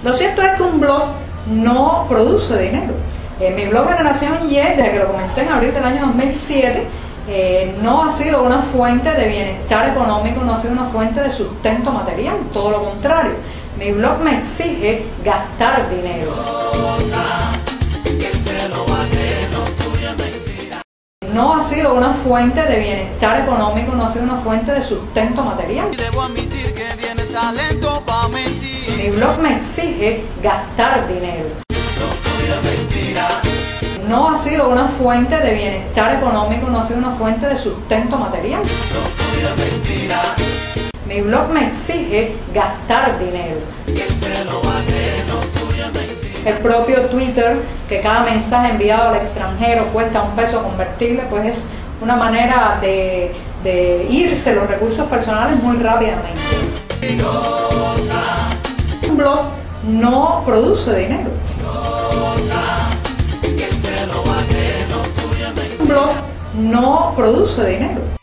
Lo cierto es que un blog no produce dinero. Mi blog Generación Y, desde que lo comencé en abril del año 2007, no ha sido una fuente de bienestar económico, no ha sido una fuente de sustento material, todo lo contrario. Mi blog me exige gastar dinero. No ha sido una fuente de bienestar económico, no ha sido una fuente de sustento material. Debo admitir que tienes talento para mentir. Mi blog me exige gastar dinero. No ha sido una fuente de bienestar económico, no ha sido una fuente de sustento material. Mi blog me exige gastar dinero. El propio Twitter, que cada mensaje enviado al extranjero cuesta $1 convertible, pues es una manera de irse los recursos personales muy rápidamente. Un blog no produce dinero. Un blog no produce dinero.